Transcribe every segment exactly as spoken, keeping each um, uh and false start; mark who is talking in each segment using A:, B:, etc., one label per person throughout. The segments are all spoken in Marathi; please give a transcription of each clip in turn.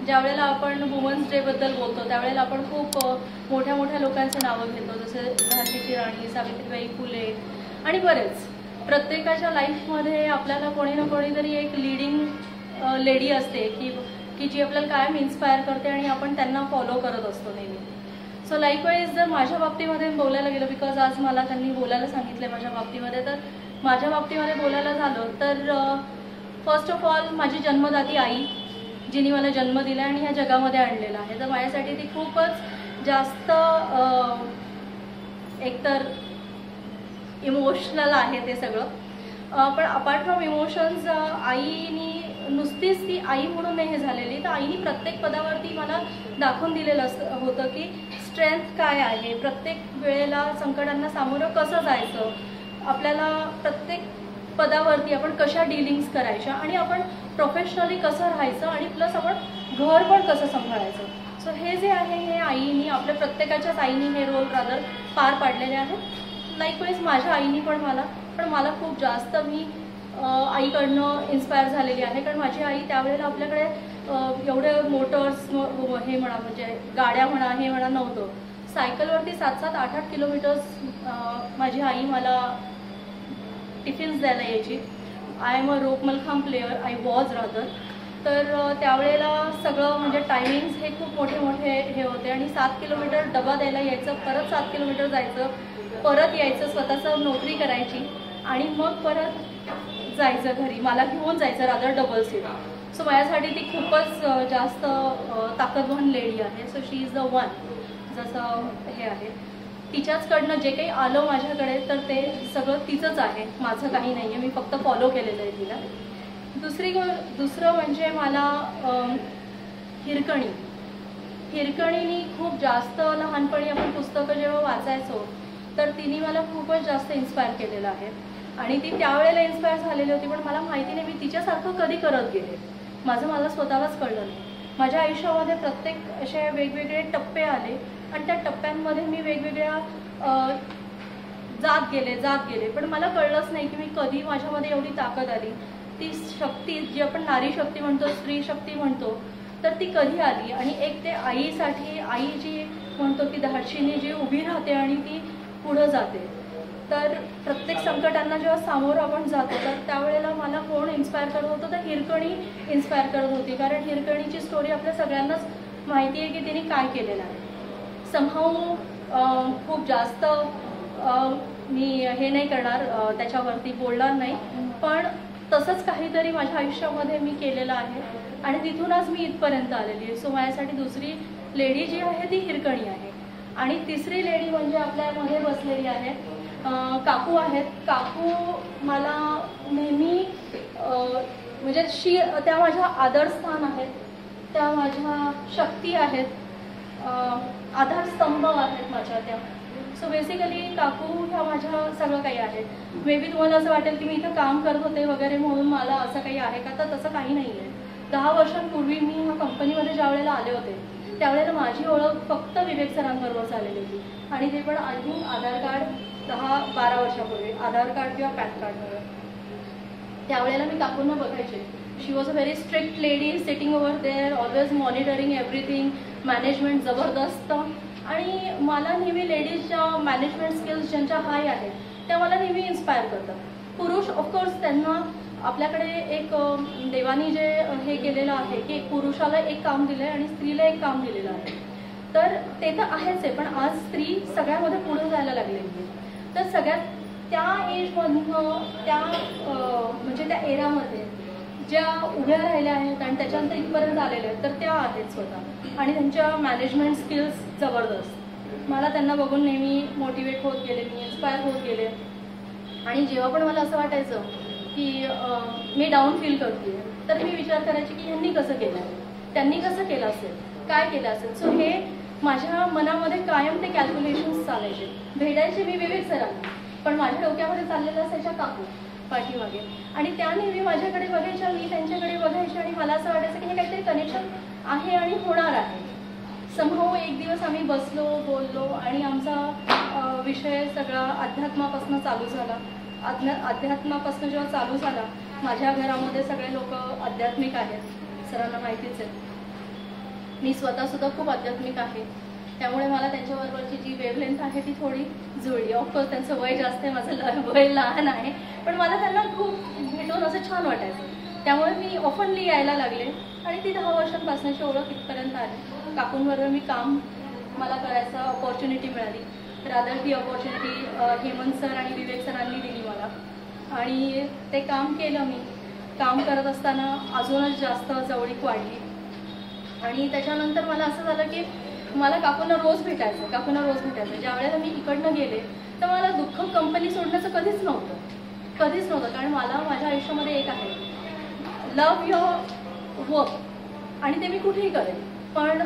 A: ज्या वेळेला आपण वुमन्स डे बद्दल बोलतो त्यावेळेला आपण खूप मोठ्या मोठ्या लोकांची नावं घेतो, जसे झाशीची राणी, सावित्रीबाई फुले आणि बरेच. प्रत्येकाच्या लाईफमध्ये आपल्याला कोणी ना कोणीतरी एक लीडिंग लेडी असते की की जी आपल्याला कायम इन्स्पायर करते आणि आपण त्यांना फॉलो करत असतो नेहमी. सो लाईकवाईज जर माझ्या बाबतीमध्ये बोलायला गेलं, बिकॉज आज मला त्यांनी बोलायला सांगितलं माझ्या बाबतीमध्ये, तर माझ्या बाबतीमध्ये बोलायला झालं तर फर्स्ट ऑफ ऑल माझी जन्मदाती आई, जिने मला जन्म दिला आणि ह्या जगामध्ये आणलेला आहे. तर माझ्यासाठी ती खूपच जास्त एकतर इमोशनल आहे ते सगळं. पण अपार्ट फ्रॉम इमोशन्स, आईनी नुसतीच ती आई म्हणून नाही हे झालेली, तर आईनी प्रत्येक पदावरती मला दाखवून दिलेलं होतं की स्ट्रेंथ काय आहे, प्रत्येक वेळेला संकटांना सामोरं कसं जायचं, आपल्याला प्रत्येक पदावरती आपण कशा डीलिंग्स करायच्या आणि आपण प्रोफेशनली कसं राहायचं आणि प्लस आपण घर पण कसं सांभाळायचं. सो हे जे आहे हे आईनी, आपल्या प्रत्येकाच्याच आईनी हे रोल रादर पार पाडलेले आहेत. लाईकवाईज माझ्या आईनी पण मला पण मला खूप जास्त मी आईकडनं इन्स्पायर झालेली आहे, कारण माझी आई त्यावेळेला आपल्याकडे एवढे मोटर्स हे म्हणा, म्हणजे गाड्या म्हणा, हे म्हणा नव्हतं. सायकलवरती सात सात आठ आठ किलोमीटर्स माझी आई मला टिफिन्स द्यायला यायची. I am a rope mallakhamb player, I was rather. तर त्यावेळेला सगळं म्हणजे टायमिंग्स हे खूप मोठे मोठे हे होते आणि सात किलोमीटर डबा द्यायला यायचं, परत सात किलोमीटर जायचं, परत यायचं, स्वतःचं नोकरी करायची आणि मग परत जायचं घरी, मला घेऊन जायचं रादर डबल सीट. सो माझ्यासाठी ती खूपच जास्त ताकदवान लेडी आहे. So she is the one. जसं हे आहे तिच्याचकडनं जे काही आलं माझ्याकडे तर ते सगळं तिचंच आहे, माझं काही नाही आहे, मी फक्त फॉलो केलेलं आहे तिला. दुसरी गो दुसरं म्हणजे मला हिरकणी हिरकणीनी खूप जास्त लहानपणी आपण पुस्तकं जेव्हा वाचायचो तर तिने मला खूपच जास्त इन्स्पायर केलेलं आहे आणि ती त्यावेळेला इन्स्पायर झालेली होती, पण मला माहिती नाही मी तिच्यासारखं कधी करत गेले. माझं मला स्वतःलाच कळलं नाही. माझ्या आयुष्यामध्ये प्रत्येक असे वेगवेगळे टप्पे आले आणि त्या टप्प्यांमध्ये मी वेगवेगळ्या जात गेले जात गेले पण मला कळलंच नाही की मी कधी माझ्यामध्ये एवढी ताकद आली, ती शक्ती जी आपण नारी शक्ती म्हणतो, स्त्री शक्ती म्हणतो, तर ती कधी आली. आणि एक ते आईसाठी, आई जी म्हणतो ती धाडशीने जी उभी राहते आणि ती पुढं जाते. तर प्रत्येक संकटांना जेव्हा सामोरं आपण जातो तर त्यावेळेला मला कोण इन्स्पायर करत होतं तर हिरकणी इन्स्पायर करत होती, कारण हिरकणीची स्टोरी आपल्या सगळ्यांनाच माहिती आहे की तिने काय केलेलं आहे. समहाऊ खूप जास्त मी हे नाही करणार, त्याच्यावरती बोलणार नाही, पण तसंच काहीतरी माझ्या आयुष्यामध्ये मी केलेलं आहे आणि तिथूनच मी इथपर्यंत आलेली आहे. सो माझ्यासाठी दुसरी लेडी जी आहे ती हिरकणी आहे. आणि तिसरी लेडी म्हणजे आपल्यामध्ये बसलेली आहे काकू आहेत. काकू मला नेहमी म्हणजे शी त्या माझ्या आदरस्थान आहेत, त्या माझ्या शक्ती आहेत, आधारस्तंभ आहेत माझ्या त्या. सो बेसिकली काकू ह्या माझ्या सगळं काही आहे. मे बी तुम्हाला असं वाटेल की मी इथं काम करत होते वगैरे म्हणून मला असं काही आहे का, तर तसं काही नाही आहे. दहा वर्षांपूर्वी मी ह्या कंपनीमध्ये ज्या वेळेला आले होते त्यावेळेला माझी ओळख फक्त विवेक सरांबरोबर झालेली होती आणि ते पण आय थिंक आधार कार्ड दहा बारा वर्षापूर्वी, आधार कार्ड किंवा पॅन कार्डमुळे. त्यावेळेला मी काकूंना बघायचे. She was a very strict lady, sitting over there, always monitoring everything, management जबरदस्त. आणि मला नेहमी लेडीजच्या मॅनेजमेंट स्किल्स ज्यांच्या हाय आहेत त्या मला नेहमी इन्स्पायर करतात. पुरुष ऑफकोर्स त्यांना आपल्याकडे एक देवानी जे हे केलेलं आहे की पुरुषाला एक काम दिलं आहे आणि स्त्रीला एक काम दिलेलं आहे, तर ते तर आहेच आहे, पण आज स्त्री सगळ्यामध्ये पुढे जायला लागलेली आहे. तर सगळ्यात त्या एजमधनं त्या म्हणजे त्या एरामध्ये ज्या उभ्या राहिल्या आहेत आणि त्याच्यानंतर इथपर्यंत आलेल्या आहेत तर त्या आहेत स्वतः आणि त्यांच्या मॅनेजमेंट स्किल्स जबरदस्त. मला त्यांना बघून नेहमी मोटिवेट होत गेले, मी इन्स्पायर होत गेले. आणि जेव्हा पण मला असं वाटायचं की मी डाऊन फील करते तर मी विचार करायचे की ह्यांनी कसं केलं आहे, त्यांनी कसं केलं असेल, काय केलं असेल. सो हे माझ्या मनामध्ये कायम ते कॅल्क्युलेशन्स चालायचे. भेटायचे मी विवेक सरांना, पण माझ्या डोक्यामध्ये चाललेलं असायच्या काकू पाठीमागे आणि त्या नेहमी माझ्याकडे बघायच्या, मी त्यांच्याकडे बघायचे आणि मला असं वाटायचं की हे काहीतरी कनेक्शन आहे आणि होणार आहे. समहाऊ एक दिवस आम्ही बसलो, बोललो आणि आमचा विषय सगळा अध्यात्मापासून चालू झाला. अध्या अध्यात्मापासून जेव्हा चालू झाला, माझ्या घरामध्ये सगळे लोक आध्यात्मिक आहेत, सरांना माहितीच आहे. मी स्वतःसुद्धा खूप आध्यात्मिक आहे, त्यामुळे मला त्यांच्याबरोबरची जी वेवलेंथ आहे ती थोडी जुळली. ऑफकोर्स त्यांचं वय जास्त आहे, माझं वय लहान आहे, पण मला त्यांना खूप भेटून असं छान वाटायचं. त्यामुळे मी ऑफनली यायला लागले आणि ती दहा वर्षांपासूनची ओळख इथपर्यंत आली. काकूंबरोबर मी काम मला करायचं ऑपॉर्च्युनिटी मिळाली. रादर ती ऑपॉर्च्युनिटी हेमंत सर आणि विवेक सरांनी दिली मला, आणि ते काम केलं. मी काम करत असताना अजूनच जास्त जवळीक वाढली. आणि त्याच्यानंतर मला असं झालं की मला काकूंना रोज भेटायचं काकूंना रोज भेटायचं ज्या वेळेला मी इकडनं गेले तर मला दुःख कंपनी सोडण्याचं कधीच नव्हतं कधीच नव्हतं कारण मला माझ्या आयुष्यामध्ये एक आहे, लव्ह युअर वर्क, आणि ते मी कुठेही करेन. पण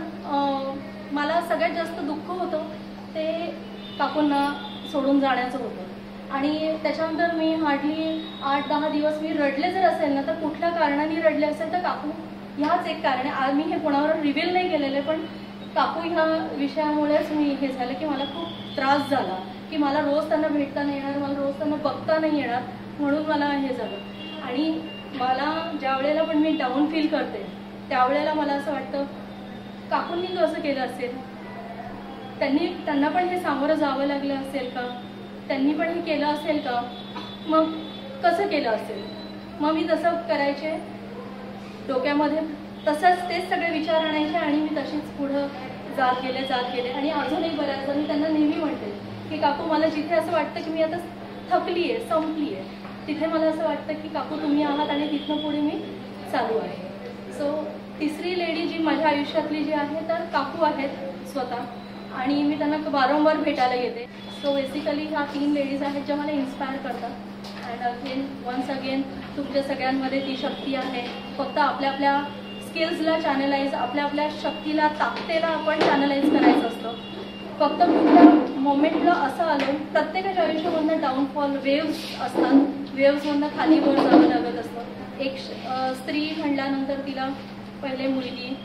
A: मला सगळ्यात जास्त दुःख होतं ते काकूंना सोडून जाण्याचं होतं. आणि त्याच्यानंतर मी हार्डली आठ दहा दिवस मी रडले जर असेल ना, तर कुठल्या कारणाने रडले असेल तर काकू ह्याच एक कारण आहे. आज मी हे कोणावर रिव्हील नाही केलेले, पण काकू ह्या विषयामुळेच मी हे झालं की मला खूप त्रास झाला की मला रोज त्यांना भेटता नाही येणार, मला रोज त्यांना बघता नाही येणार, म्हणून मला हे झालं. आणि मला ज्या वेळेला पण मी डाऊन फील करते त्यावेळेला मला असं वाटतं काकूंनी कसं केलं असेल, त्यांनी त्यांना पण हे सामोरं जावं लागलं असेल का, त्यांनी पण हे केलं असेल का, मग कसं केलं असेल. मग मी तसं करायचे, डोक्यामध्ये तसंच तेच सगळे विचार आणायचे आणि मी तशीच पुढं जात गेले जात गेले आणि अजूनही बऱ्याचदा मी त्यांना नेहमी म्हणते की काकू मला जिथे असं वाटतं की मी आता थकली आहे संपली आहे तिथे मला असं वाटतं की काकू तुम्ही आहात आणि तिथनं पुढे मी चालू आहे. सो तिसरी लेडी जी माझ्या आयुष्यातली जी आहे तर काकू आहेत स्वतः, आणि मी त्यांना वारंवार भेटायला येते. सो बेसिकली ह्या तीन लेडीज आहेत ज्या मला इन्स्पायर करतात. अँड अगेन वन्स अगेन तुमच्या सगळ्यांमध्ये ती शक्ती आहे. फक्त आपल्या आपल्या स्किल्सला चॅनलाइज, आपल्या आपल्या शक्तीला ताकदीला आपण चॅनलाइज करायचं असतं. फक्त कुठल्या मोमेंटला असं आलं, प्रत्येकाच्या आयुष्यामधनं डाऊनफॉल वेव्स असतात, वेव्समधनं खाली वर जावं लागत असतं. एक स्त्री म्हणल्यानंतर तिला पहिले मुलगी,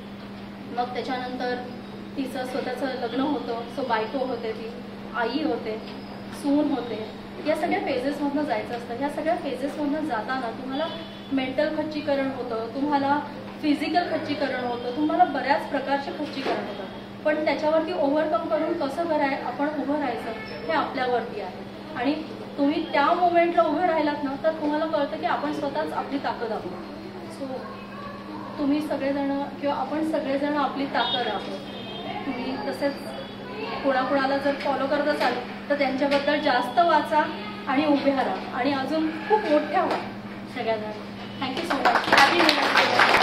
A: मग त्याच्यानंतर तिचं स्वतःचं लग्न होतं, सो बायको होते, ती आई होते, सून होते. या सगळ्या फेजेसमधनं जायचं असतं. ह्या सगळ्या फेजेसमधनं जाताना तुम्हाला मेंटल खच्चीकरण होतं, तुम्हाला फिजिकल खच्चीकरण होतं, तुम्हाला बऱ्याच प्रकारचे खच्चीकरण होतं. पण त्याच्यावरती ओव्हरकम करून कसं कराय आपण उभं राहायचं हे आपल्यावरती आहे. आणि तुम्ही त्या मोमेंटला उभं राहिलात ना तर तुम्हाला कळतं की आपण स्वतःच आपली ताकद आहोत. सो तुम्ही सगळेजण किंवा आपण सगळेजण आपली ताकद आहोत. तुम्ही तसेच कोणाकोणाला जर फॉलो करत असाल तर त्यांच्याबद्दल जास्त वाचा आणि उभे राहा आणि अजून खूप मोठ्या व्हा सगळ्यांना. Thank you so much. हॅपी